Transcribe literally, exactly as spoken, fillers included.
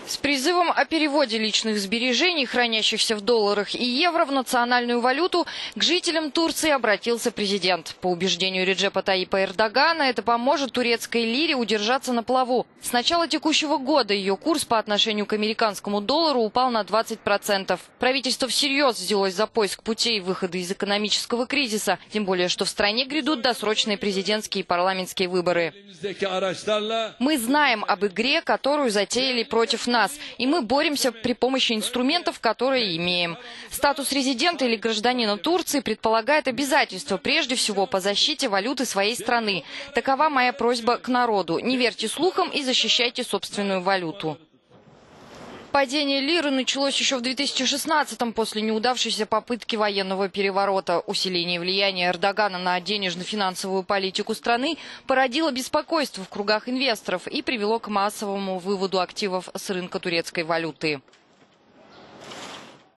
С призывом о переводе личных сбережений, хранящихся в долларах и евро, в национальную валюту к жителям Турции обратился президент. По убеждению Реджепа Таyyипа Эрдогана, это поможет турецкой лире удержаться на плаву. С начала текущего года ее курс по отношению к американскому доллару упал на двадцать процентов. Правительство всерьез взялось за поиск путей выхода из экономического кризиса, тем более, что в стране грядут досрочные президентские и парламентские выборы. Мы знаем об игре, которую затеяли против нас. Нас, и мы боремся при помощи инструментов, которые имеем. Статус резидента или гражданина Турции предполагает обязательства, прежде всего, по защите валюты своей страны. Такова моя просьба к народу. Не верьте слухам и защищайте собственную валюту. Падение лиры началось еще в две тысячи шестнадцатом после неудавшейся попытки военного переворота. Усиление влияния Эрдогана на денежно-финансовую политику страны породило беспокойство в кругах инвесторов и привело к массовому выводу активов с рынка турецкой валюты.